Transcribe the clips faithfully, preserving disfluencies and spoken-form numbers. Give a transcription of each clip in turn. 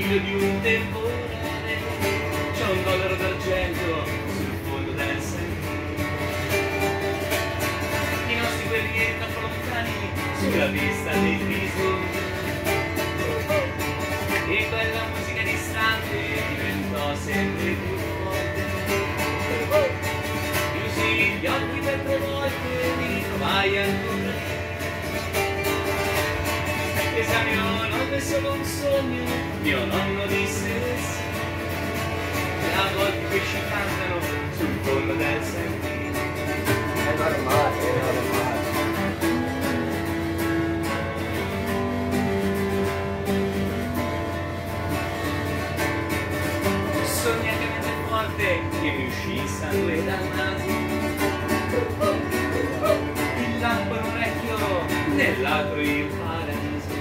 figlio di un temporale, c'è un dollaro d'argento sul fondo del sentiero. I nostri guerrieri troppo lontani sulla pista dei bisogni, e quella musica distante diventò sempre più forte. Chiusi gli occhi per tre volte, mi ritrovai ancora. Esaminò è solo un sogno, mio nonno disse sì. E a volte i pesci cantano sul fondo del sentiero. È normale, è normale. Sogna che mente forte che mi uscì sangue dal naso. Il lampo in un orecchio, nell'altro il paradiso.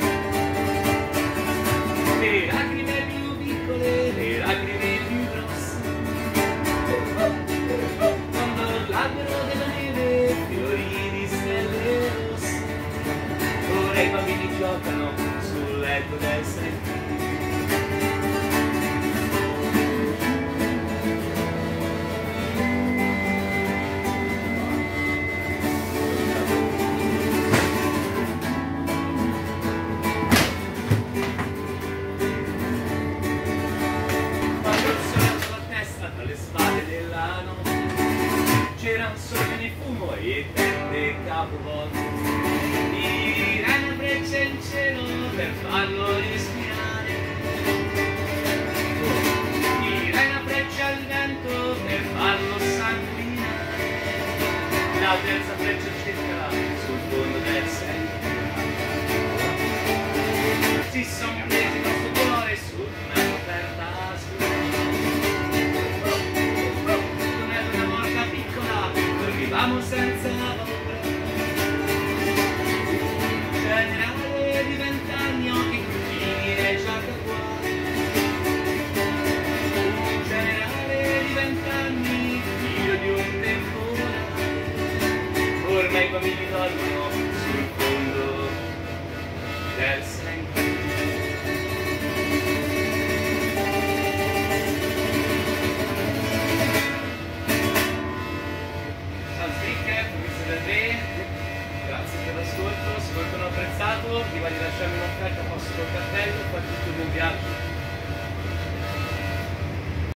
Le lacrime più piccole, le lacrime più grosse. Quando l'albero della neve fiorì di stelle rosse. Ora i bambini giocano sul letto del sentiero. C'era un sole di fumo e tende capovolte. Tirai una freccia in cielo per farlo respirare. Tirai una freccia al vento per farlo sanguinare. La terza freccia cercherà sul fondo del sentiero. Si son presi il nostro cuore su una coperta scura. Vamo senza paura. Un generale di vent'anni, occhi cugini e giacca cuore. Un generale di vent'anni, figlio di un temporale. Ormai i bambini dormono